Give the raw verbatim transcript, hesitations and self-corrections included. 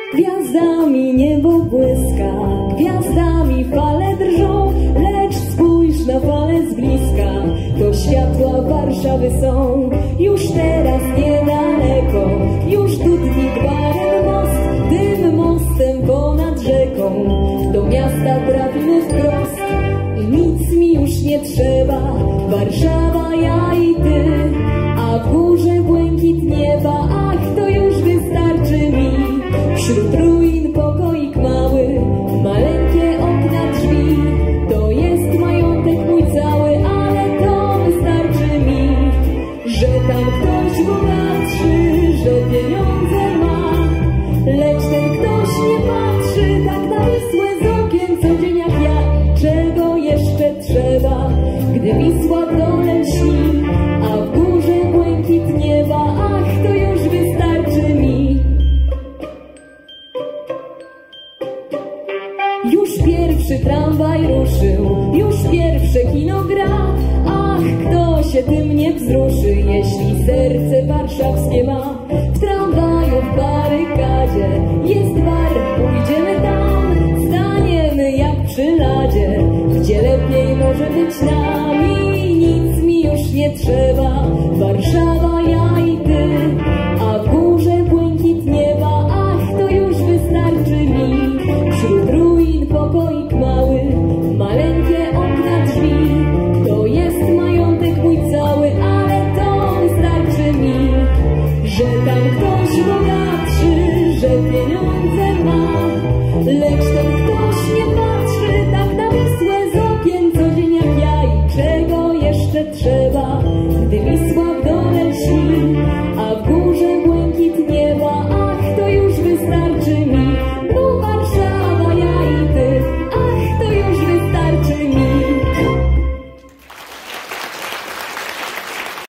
Gwiazdami niebo błyska, gwiazdami fale drżą, lecz spójrz na fale z bliska, to światła Warszawy są. Już teraz niedaleko, już dudni gwarem most, tym mostem ponad rzeką do miasta trafimy wprost. I nic mi już nie trzeba, Warszawa, ja i ty, a w górze błękit nieba, ach, to już wystarczy mi. Wśród ruin pokoik mały, maleńkie okna drzwi, to jest majątek mój cały, ale to wystarczy mi. Że tam ktoś bogatszy, że pieniądze ma, lecz ten ktoś nie patrzy tak na Wisłę z okien co dzień jak ja. I czego jeszcze trzeba, gdy Wisła dole śni, a w górze błękit nieba, ach, to już wystarczy mi. Już pierwszy tramwaj ruszył, już pierwsze kino gra, ach, kto się tym nie wzruszy, jeśli serce warszawskie ma. W tramwaju w barykadzie jest bar, pójdziemy tam, staniemy jak przy ladzie, gdzie lepiej może być nam. I nic mi już nie trzeba, Warszawa, ja i ty, a w górze błękit nieba, ach, to już wystarczy mi. Wśród ruin pokoik mały, maleńkie okna drzwi, to jest majątek mój cały, ale to wystarczy mi. Że tam ktoś bogatszy, że pieniądze ma, lecz